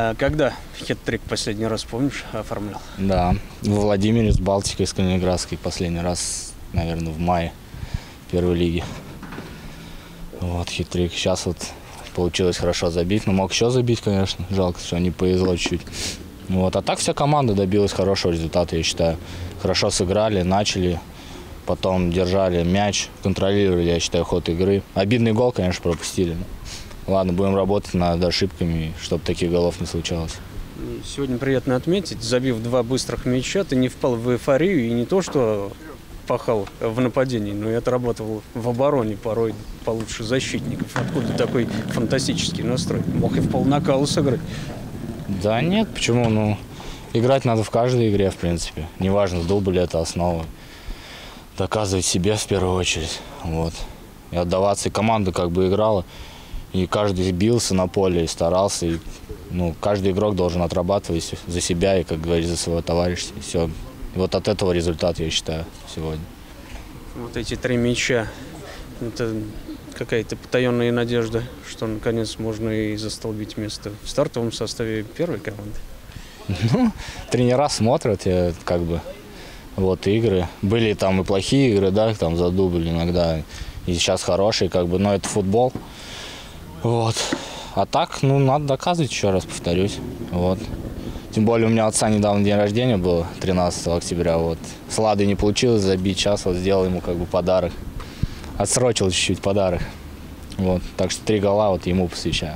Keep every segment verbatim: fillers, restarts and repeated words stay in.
А когда хет-трик последний раз, помнишь, оформлял? Да, в Владимире с Балтикой, с Калининградской последний раз, наверное, в мае первой лиги. Вот хет-трик. Сейчас вот получилось хорошо забить, но мог еще забить, конечно. Жалко, что не повезло чуть. Вот. А так вся команда добилась хорошего результата, я считаю. Хорошо сыграли, начали, потом держали мяч, контролировали, я считаю, ход игры. Обидный гол, конечно, пропустили. Ладно, будем работать над ошибками, чтобы таких голов не случалось. Сегодня приятно отметить, забив два быстрых мяча, ты не впал в эйфорию и не то, что пахал в нападении, но и отрабатывал в обороне порой получше защитников. Откуда такой фантастический настрой? Мог и в полнакалу сыграть. Да нет, почему? Ну, играть надо в каждой игре, в принципе. Неважно, дубль это основа. Доказывать себе в первую очередь. Вот. И отдаваться. И команда как бы играла. И каждый бился на поле и старался. И, ну, каждый игрок должен отрабатывать за себя и, как говорится, за своего товарища. И все. И вот от этого результат, я считаю, сегодня. Вот эти три мяча, это какая-то потаенная надежда, что наконец можно и застолбить место в стартовом составе первой команды? Ну, тренера смотрят, я, как бы, вот игры. Были там и плохие игры, да, там за дубль иногда. И сейчас хорошие, как бы, но это футбол. Вот. А так, ну, надо доказывать, еще раз повторюсь. Вот. Тем более у меня отца недавно день рождения был, тринадцатого октября. Вот. С Ладой не получилось забить, сейчас вот сделал ему как бы подарок. Отсрочил чуть-чуть подарок. Вот. Так что три гола вот ему посвящаю.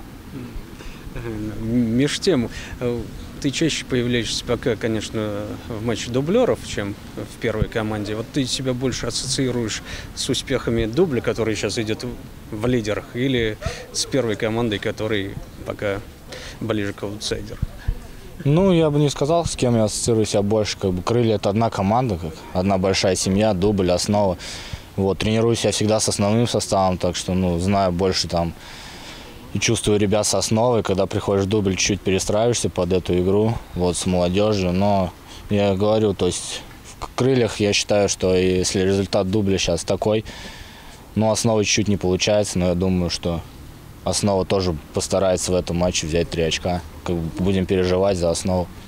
Меж тем, ты чаще появляешься пока, конечно, в матче дублеров, чем в первой команде. Вот ты себя больше ассоциируешь с успехами дубля, который сейчас идет в лидерах, или с первой командой, которая пока ближе к аутсайдеру? Ну, я бы не сказал, с кем я ассоциирую себя больше. Как бы «Крылья» — это одна команда, как одна большая семья, дубль, основа. Вот, тренируюсь я всегда с основным составом, так что, ну, знаю больше там и чувствую ребят с основой. Когда приходишь в дубль, чуть-чуть перестраиваешься под эту игру, вот, с молодежью. Но я говорю, то есть в «Крыльях» я считаю, что если результат дубля сейчас такой, ну, основа чуть-чуть не получается, но я думаю, что основа тоже постарается в этом матче взять три очка. Как бы будем переживать за основу.